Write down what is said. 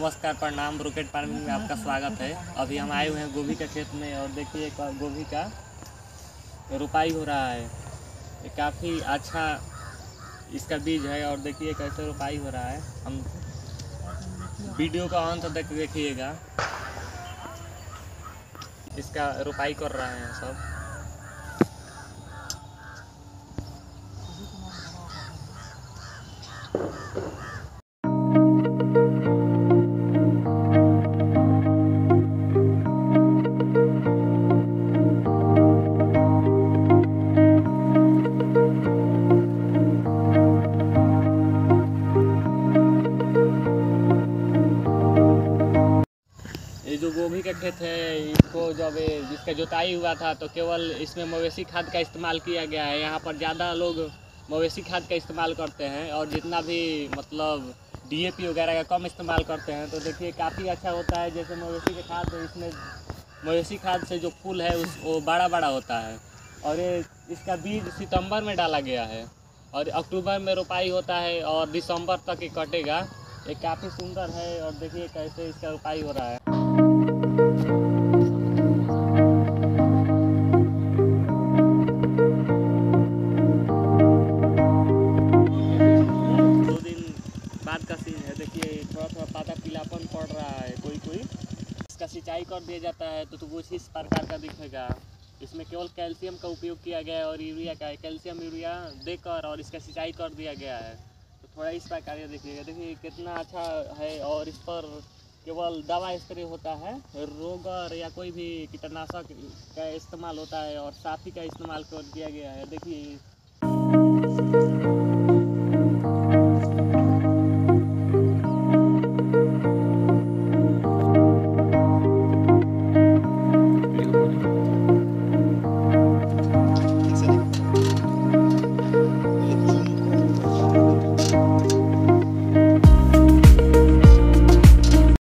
नमस्कार प्रणाम। Brocade farming में आपका स्वागत है। अभी हम आए हुए हैं गोभी के खेत में और देखिए एक गोभी का रोपाई हो रहा है। ये काफ़ी अच्छा इसका बीज है और देखिए कैसे रोपाई हो रहा है। हम वीडियो का अंत तक देखिएगा। इसका रोपाई कर रहे हैं सब। ये जो गोभी का खेत है, इसको जब जिसका जोताई हुआ था तो केवल इसमें मवेशी खाद का इस्तेमाल किया गया है। यहाँ पर ज़्यादा लोग मवेशी खाद का इस्तेमाल करते हैं और जितना भी मतलब डीएपी वगैरह का कम इस्तेमाल करते हैं। तो देखिए काफ़ी अच्छा होता है। जैसे मवेशी के खाद, इसमें मवेशी खाद से जो फूल है वो बड़ा बड़ा होता है। और ये इसका बीज सितंबर में डाला गया है और अक्टूबर में रोपाई होता है और दिसंबर तक ये कटेगा। ये काफ़ी सुंदर है और देखिए कैसे इसका रोपाई हो रहा है। 2 दिन बाद का सीन है। देखिए थोड़ा थोड़ा पाता पीलापन पड़ रहा है। कोई कोई इसका सिंचाई कर दिया जाता है तो वो इस प्रकार का दिखेगा। इसमें केवल कैल्शियम का उपयोग किया गया है और यूरिया का, कैल्शियम यूरिया देकर और इसका सिंचाई कर दिया गया है। तो थोड़ा इस प्रकार का देखिएगा। देखिए कितना अच्छा है। और इस पर केवल दवा स्प्रे होता है, रोगर या कोई भी कीटनाशक का इस्तेमाल होता है और साफी का इस्तेमाल कर दिया गया है। देखिए